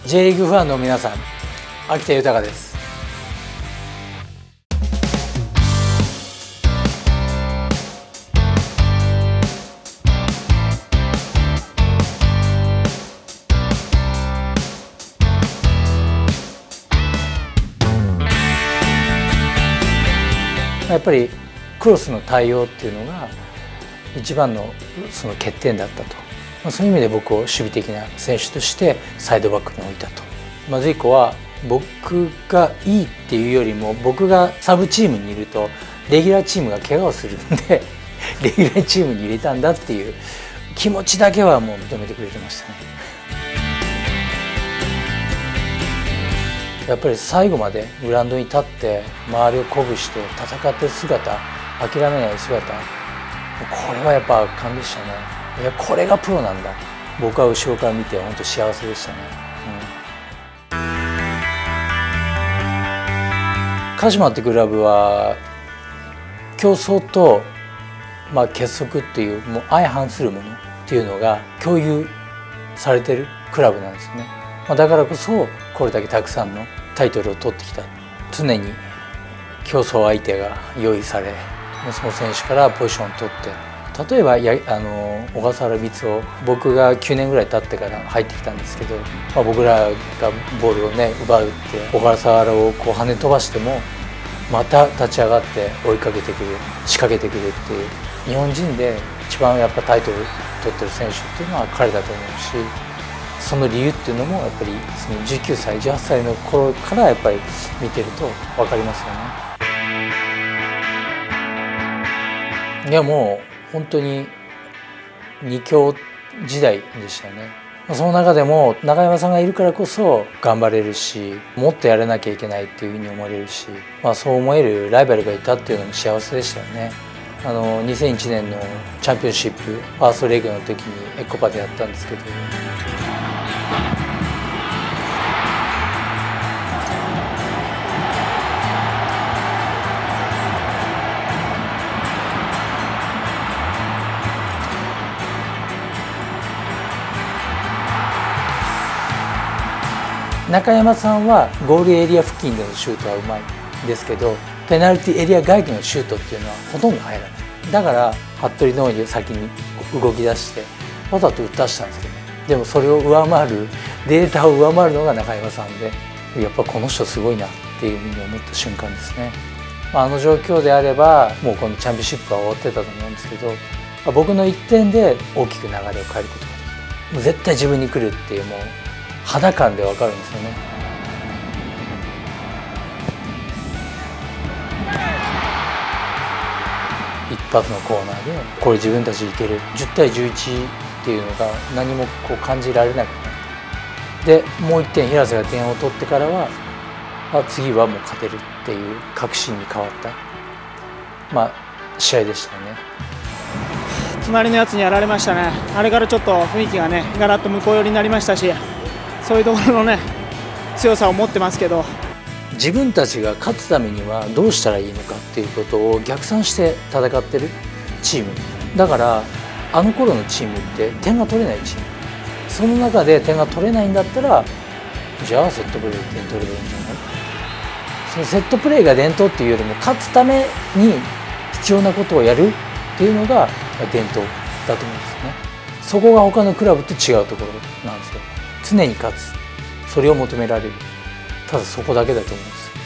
J リーグファンの皆さん、秋田豊です。やっぱりクロスの対応っていうのが一番のその欠点だったと、そういう意味で僕を守備的な選手としてサイドバックに置いたと。まず1個は僕がいいっていうよりも、僕がサブチームにいるとレギュラーチームが怪我をするんでレギュラーチームに入れたんだっていう気持ちだけはもう認めてくれてましたね。やっぱり最後までグラウンドに立って周りを鼓舞して戦ってる姿、諦めない姿、これはやっぱ圧巻でしたね。いや、これがプロなんだ。僕は後ろから見て本当幸せでしたね。鹿島ってクラブは競争と、結束っていうもう相反するものっていうのが共有されてるクラブなんですよね。だからこそこれだけたくさんのタイトルを取ってきた。常に競争相手が用意され、その選手からポジションを取って、例えば小笠原満男、僕が9年ぐらい経ってから入ってきたんですけど、僕らがボールをね奪うって小笠原をこう跳ね飛ばしてもまた立ち上がって追いかけてくる、仕掛けてくるっていう、日本人で一番やっぱタイトル取ってる選手っていうのは彼だと思うし、その理由っていうのもやっぱりその19歳18歳の頃からやっぱり見てると分かりますよね。いや、もう本当に2強時代でしたよね。その中でも中山さんがいるからこそ頑張れるし、もっとやらなきゃいけないっていうふうに思われるし、そう思えるライバルがいたっていうのも幸せでしたよね。2001年のチャンピオンシップファーストレグの時にエコパでやったんですけど、中山さんはゴールエリア付近でのシュートはうまいんですけど、ペナルティエリア外でのシュートっていうのはほとんど入らない。だから服部のように先に動き出してわざと打たしたんですけど、でもそれを上回る、データを上回るのが中山さんで、やっぱこの人すごいなっていうふうに思った瞬間ですね。あの状況であればもうこのチャンピオンシップは終わってたと思うんですけど、僕の1点で大きく流れを変えることができた。もう絶対自分に来るっていう、もう肌感で分かるんですよね。一発のコーナーでこれ自分たちいける、10対11っていうのが何もこう感じられなくなって、でもう1点平瀬が点を取ってからは次はもう勝てるっていう確信に変わった試合でしたよね。 隣のやつにやられましたね。あれからちょっと雰囲気がねガラッと向こう寄りになりましたし、そういうところのね強さを持ってますけど、 自分たちが勝つためにはどうしたらいいのかっていうことを逆算して戦ってるチームだから、あの頃のチームって点が取れないチーム、その中で点が取れないんだったら、じゃあセットプレーで点取ればいいんじゃない。そのセットプレーが伝統っていうよりも勝つために必要なことをやるっていうのが伝統だと思うんですよね。そこが他のクラブと違うところなんですよ。常に勝つ、それを求められる、ただそこだけだと思うんですよ。